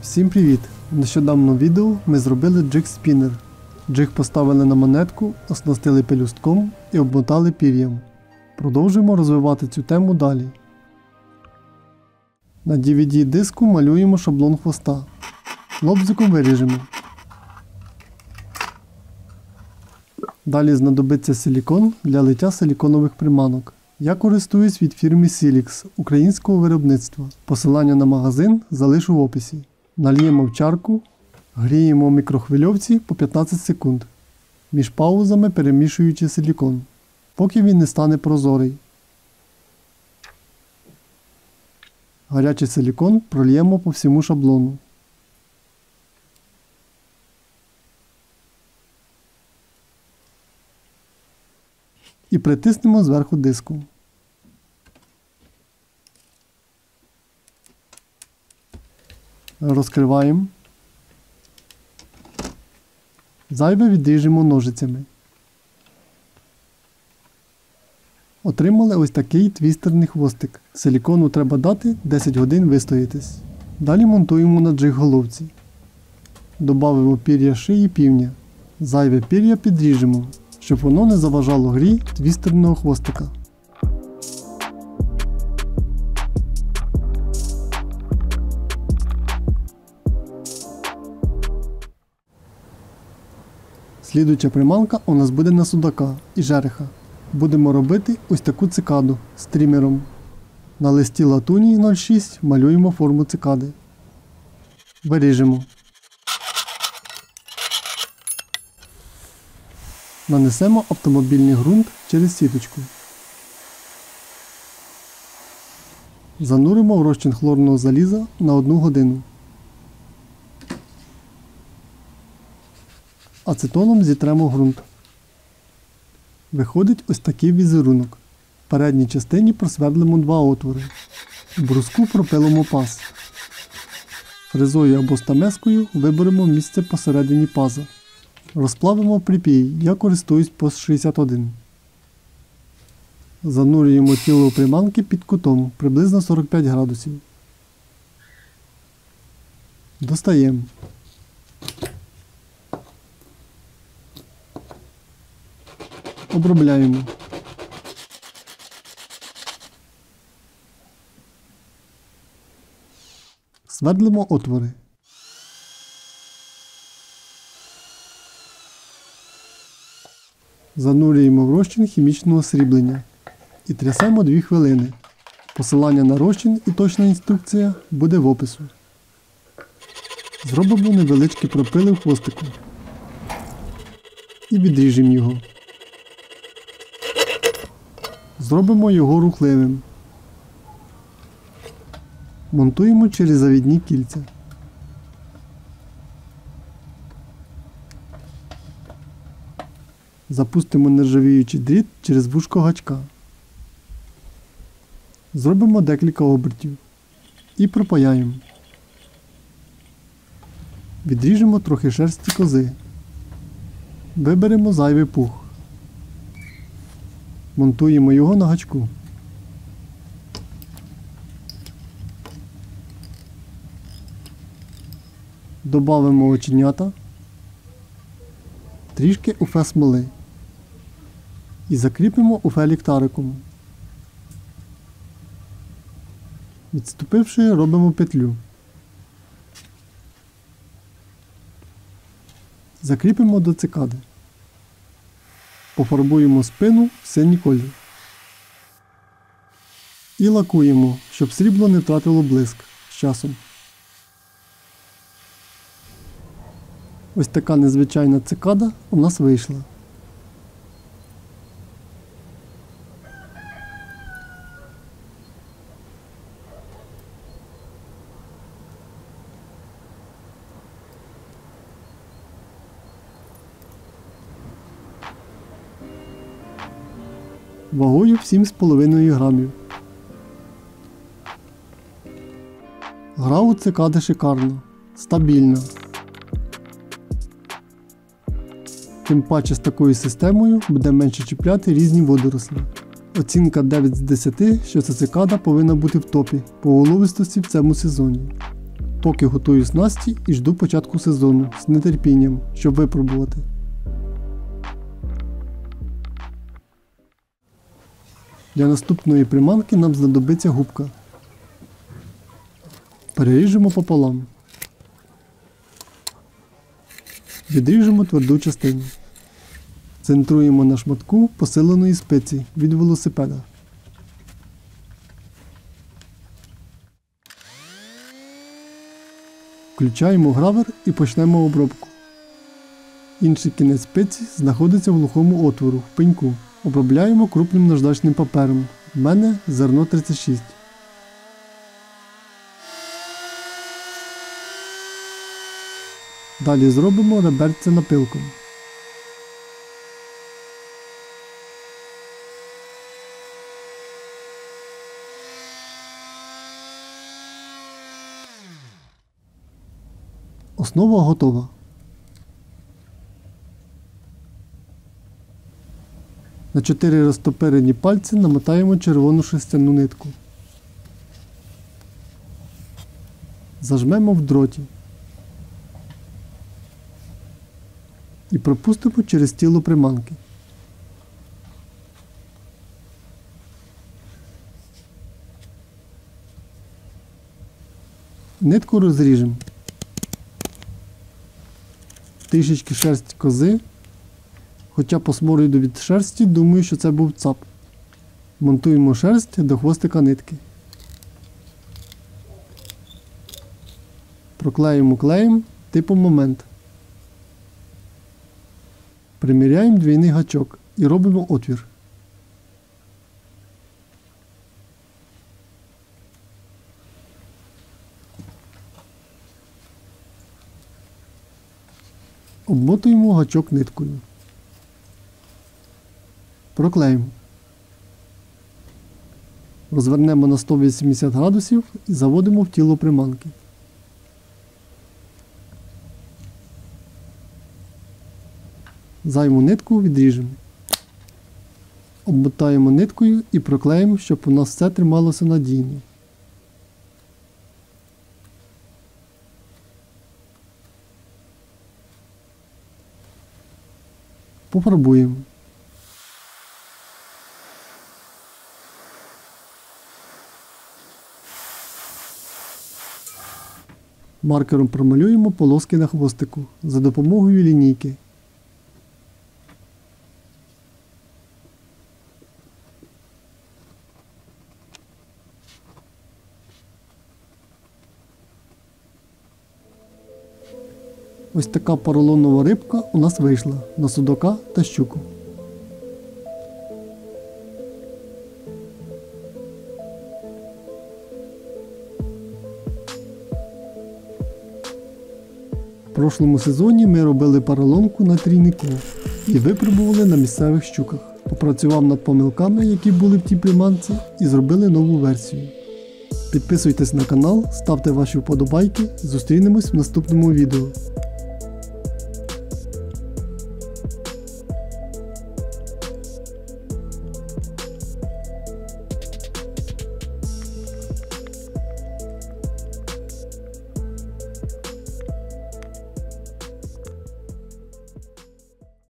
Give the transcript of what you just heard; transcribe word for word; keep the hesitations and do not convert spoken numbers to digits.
Всім привіт! В нещодавному відео ми зробили джиг-спінер. Джиг поставили на монетку, оснастили пелюстком і обмотали пір'ям. Продовжуємо розвивати цю тему далі. На ді ві ді-диску малюємо шаблон хвоста. Лобзиком виріжемо. Далі знадобиться силікон для лиття силіконових приманок. Я користуюсь від фірми Silix українського виробництва. Посилання на магазин залишу в описі. Нальємо в чарку, гріємо в мікрохвильовці по п'ятнадцять секунд, між паузами перемішуючи силікон, поки він не стане прозорий. Гарячий силікон прольємо по всьому шаблону. І притиснемо зверху диску. Розкриваємо. Зайве відріжемо ножицями. Отримали ось такий твістерний хвостик. Силікону треба дати десять годин вистоятись. Далі монтуємо на джиг-головці. Добавимо пір'я шиї півня. Зайве пір'я підріжемо, щоб воно не заважало грі твістерного хвостика. Слідуюча приманка у нас буде на судака і жереха. Будемо робити ось таку цикаду з трімером. На листі латуні нуль шість малюємо форму цикади. Виріжемо. Нанесемо автомобільний ґрунт через сіточку. Зануримо в розчин хлорного заліза на одну годину. Ацетоном зітремо ґрунт. Виходить ось такий візерунок. В передній частині просвердлимо два отвори. В бруску пропилимо паз. Фрезою або стамескою виберемо місце посередині паза. Розплавимо припій, я користуюсь пос шістдесят один. Занурюємо тіло приманки під кутом, приблизно сорок п'ять градусів. Достаємо. Обробляємо. Свердлимо отвори. Занурюємо в розчин хімічного сріблення і трясемо дві хвилини. Посилання на розчин і точна інструкція буде в опису. Зробимо невеличкі пропили в хвостику і відріжемо його. Зробимо його рухливим. Монтуємо через завідні кільця. Запустимо нержавіючий дріт через вушко гачка. Зробимо декілька обертів і пропаяємо. Відріжемо трохи шерсті кози. Виберемо зайвий пух. Монтуємо його на гачку. Добавимо оченята, трішки уфе смоли і закріпимо уфе ліхтариком. Відступивши, робимо петлю. Закріпимо до цикади. Пофарбуємо спину в синій колір. І лакуємо, щоб срібло не втратило блиск з часом. Ось така незвичайна цикада у нас вийшла. Вагою в сім з половиною грамів. Гра у цикади шикарна, стабільна. Тим паче з такою системою буде менше чіпляти різні водорослі. Оцінка дев'ять з десяти, що ця цикада повинна бути в топі по уловистості в цьому сезоні. поки готую снасті і жду початку сезону з нетерпінням, щоб випробувати. Для наступної приманки нам знадобиться губка. Переріжемо пополам. Відріжемо тверду частину. Центруємо на шматку посиленої спиці від велосипеда. Включаємо гравер і почнемо обробку. Інший кінець спиці знаходиться в глухому отвору в пеньку. Обробляємо крупним наждачним папером. У мене зерно тридцять шість. Далі зробимо реберця напилком. Основа готова. На чотири розтопирені пальці намотаємо червону шерстяну нитку. Зажмемо в дроті. І пропустимо через тіло приманки. Нитку розріжемо. Трішечки шерсть кози, хоча по смороду від шерсті думаю, що це був цап. Монтуємо шерсть до хвостика нитки. Проклеїмо клеєм типу момент. Приміряємо двійний гачок і робимо отвір. Обмотуємо гачок ниткою. Проклеїмо. Розвернемо на сто вісімдесят градусів і заводимо в тіло приманки. Зайву нитку відріжемо. Обмотаємо ниткою і проклеїмо, щоб у нас все трималося надійно. Пофарбуємо. Маркером промалюємо полоски на хвостику за допомогою лінійки. Ось така поролонова рибка у нас вийшла на судака та щуку. В прошлому сезоні ми робили поролонку на трійнику і випробували на місцевих щуках. Попрацював над помилками, які були в тій приманці, і зробили нову версію. Підписуйтесь на канал, ставте ваші вподобайки, зустрінемось в наступному відео.